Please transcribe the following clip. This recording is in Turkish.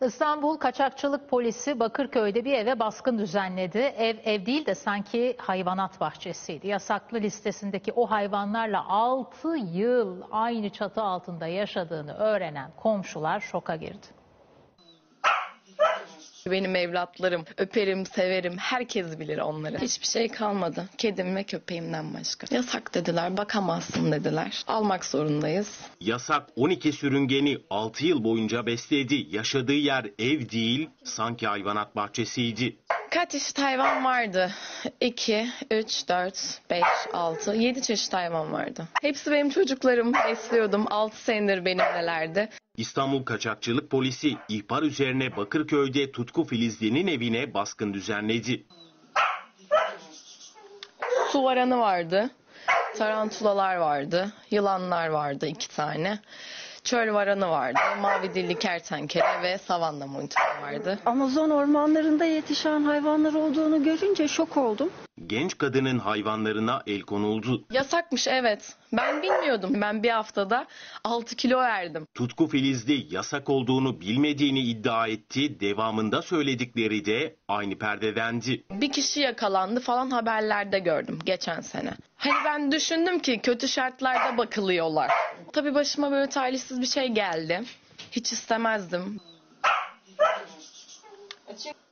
İstanbul Kaçakçılık Polisi Bakırköy'de bir eve baskın düzenledi. Ev değil de sanki hayvanat bahçesiydi. Yasaklı listesindeki o hayvanlarla 6 yıl aynı çatı altında yaşadığını öğrenen komşular şoka girdi. Benim evlatlarım, öperim, severim, herkes bilir onları. Hiçbir şey kalmadı. Kedim ve köpeğimden başka. Yasak dediler, bakamazsın dediler. Almak zorundayız. Yasak 12 sürüngeni 6 yıl boyunca besledi. Yaşadığı yer ev değil, sanki hayvanat bahçesiydi. Kaç çeşit hayvan vardı? 2, 3, 4, 5, 6, 7 çeşit hayvan vardı. Hepsi benim çocuklarım. Besliyordum. 6 senedir benimlelerdi. İstanbul Kaçakçılık Polisi ihbar üzerine Bakırköy'de Tutku Filizli'nin evine baskın düzenledi. Su varanı vardı. Tarantulalar vardı. Yılanlar vardı 2 tane. Çöl varanı vardı. Mavi dilli kertenkele ve savanna monitörü vardı. Amazon ormanlarında yetişen hayvanlar olduğunu görünce şok oldum. Genç kadının hayvanlarına el konuldu. Yasakmış, evet. Ben bilmiyordum. Ben bir haftada 6 kilo verdim. Tutku Filizli yasak olduğunu bilmediğini iddia etti. Devamında söyledikleri de aynı perdedendi. Bir kişi yakalandı falan, haberlerde gördüm geçen sene. Hani ben düşündüm ki kötü şartlarda bakılıyorlar. Tabii başıma böyle talihsiz bir şey geldi. Hiç istemezdim.